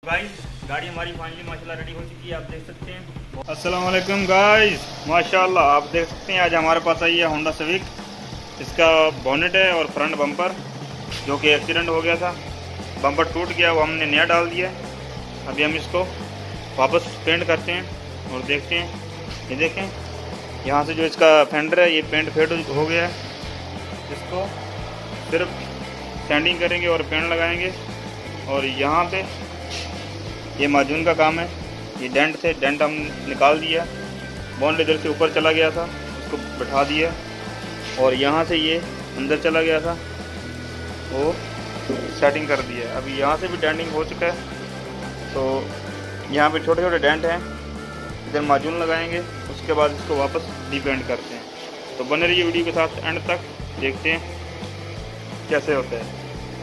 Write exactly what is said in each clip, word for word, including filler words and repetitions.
Guys गाड़ी हमारी finally माशाल्लाह रेडी हो चुकी है, आप देख सकते हैं। अस्सलाम वालेकुम गाइस, माशाल्लाह आप देख सकते हैं आज हमारे पास आई है होंडा सिविक। इसका बोनेट है और फ्रंट बम्पर जो कि एक्सीडेंट हो गया था, बम्पर टूट गया, वो हमने नया डाल दिया। अभी हम इसको वापस पेंट करते हैं और देखते हैं। ये देखें यहाँ से जो इसका फेंडर है ये पेंट फेड हो गया है। इसको सिर्फ सैंडिंग करेंगे और पेंट लगाएंगे। और यहाँ पे ये माजून का काम है। ये डेंट थे, डेंट हम निकाल दिया। बॉन्ड इधर से ऊपर चला गया था, उसको बैठा दिया। और यहाँ से ये अंदर चला गया था, वो सेटिंग कर दिया। अभी यहाँ से भी डेंटिंग हो चुका है। तो यहाँ पे छोटे छोटे डेंट हैं, इधर माजून लगाएंगे। उसके बाद इसको वापस रीपेंट करते हैं। तो बने रहिए वीडियो के साथ एंड तक, देखते हैं कैसे होता है।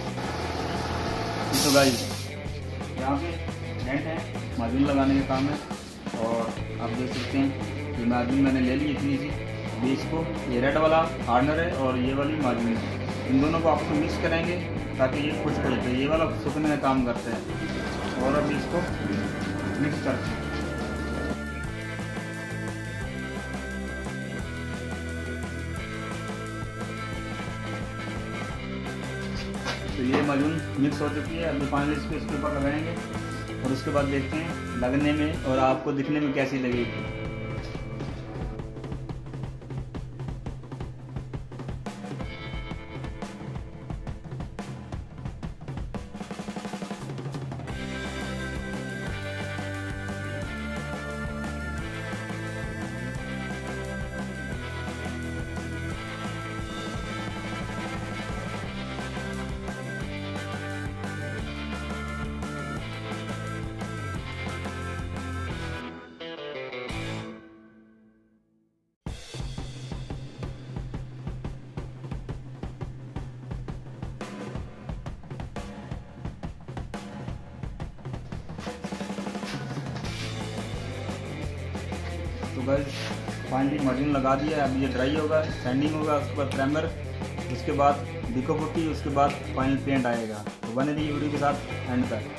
तो गाइस यहाँ पे डेंट है, माजून लगाने का काम है। और आप देख सकते हैं ये माजून मैंने ले ली इतनी सी। अभी इसको ये रेड वाला हार्डनर है और ये वाली माजून है, इन दोनों को आपस में मिक्स करेंगे ताकि ये खुश हो जाए। ये वाला सूखने का काम करता है। और अभी इसको मिक्स करते हैं। तो ये माजून मिक्स हो चुकी है। अभी फाइनली इसको इसके ऊपर लगाएंगे और उसके बाद देखते हैं लगने में और आपको दिखने में कैसी लगेगी। तो गाइस फाइनली माजून लगा दिया है। अब ये ड्राई होगा, सैंडिंग होगा, उसके बाद प्राइमर, उसके बाद डिको पुट्टी, उसके बाद फाइनल पेंट आएगा। तो बने रहिए वीडियो के साथ एंड तक।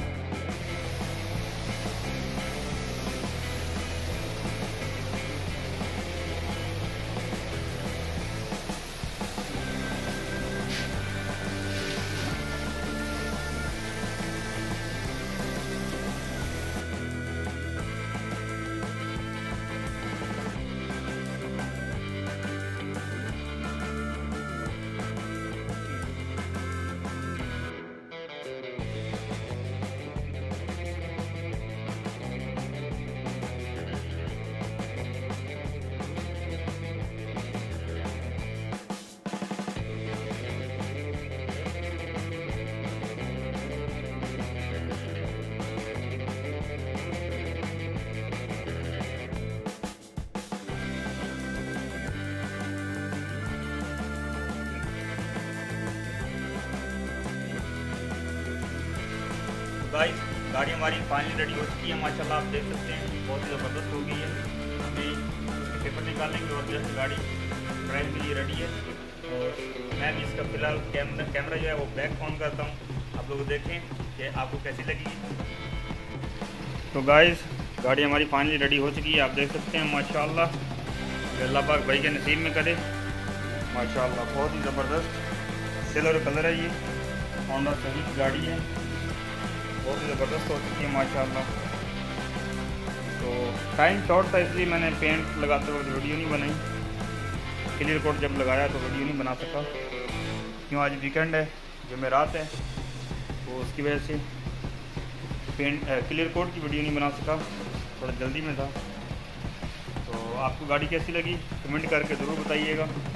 गाइस गाड़ी हमारी फाइनली रेडी हो चुकी है, माशाल्लाह आप देख सकते हैं बहुत ही ज़बरदस्त हो गई है। अभी उसके पेपर निकालेंगे और जस्ट गाड़ी ड्राइव के लिए रेडी है। और मैं भी इसका फ़िलहाल कैमरा कैमरा जो है वो बैक ऑन करता हूँ, आप लोग देखें कि आपको कैसी लगेगी। तो गाइस गाड़ी हमारी फाइनली रेडी हो चुकी है, आप देख सकते हैं माशाल्लाह। अल्लाह पाक भाई के नसीब में करे, माशाल्लाह बहुत ही ज़बरदस्त सिल्वर कलर है। ये होंडा सिविक गाड़ी है, बहुत ही ज़बरदस्त हो चुकी है माशाल्लाह। तो टाइम शॉर्ट था इसलिए मैंने पेंट लगाते वक्त वीडियो नहीं बनाई। क्लियर कोट जब लगाया तो वीडियो नहीं बना सका, क्यों आज वीकेंड है, जुमेरात है, तो उसकी वजह से पेंट क्लियर कोट की वीडियो नहीं बना सका, थोड़ा जल्दी में था। तो आपको गाड़ी कैसी लगी कमेंट करके ज़रूर बताइएगा।